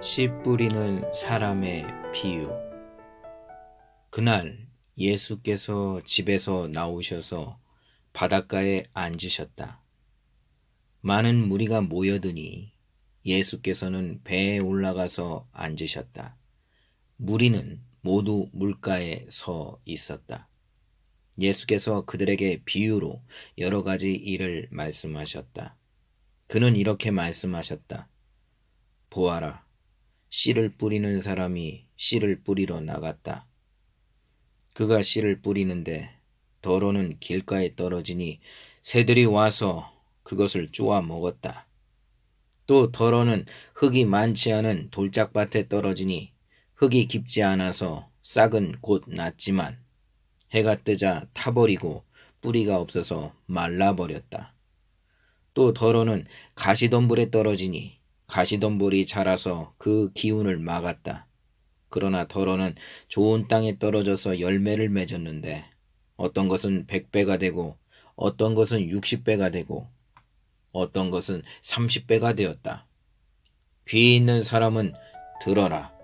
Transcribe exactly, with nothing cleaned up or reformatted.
씨 뿌리는 사람의 비유. 그날 예수께서 집에서 나오셔서 바닷가에 앉으셨다. 많은 무리가 모여드니 예수께서는 배에 올라가서 앉으셨다. 무리는 모두 물가에 서 있었다. 예수께서 그들에게 비유로 여러 가지 일을 말씀하셨다. 그는 이렇게 말씀하셨다. 보아라, 씨를 뿌리는 사람이 씨를 뿌리러 나갔다. 그가 씨를 뿌리는데 더러는 길가에 떨어지니 새들이 와서 그것을 쪼아 먹었다. 또 더러는 흙이 많지 않은 돌짝밭에 떨어지니 흙이 깊지 않아서 싹은 곧 났지만 해가 뜨자 타버리고 뿌리가 없어서 말라버렸다. 또 더러는 가시덤불에 떨어지니 가시덤불이 자라서 그 기운을 막았다. 그러나 더러는 좋은 땅에 떨어져서 열매를 맺었는데 어떤 것은 백 배가 되고 어떤 것은 육십 배가 되고 어떤 것은 삼십 배가 되었다. 귀 있는 사람은 들어라.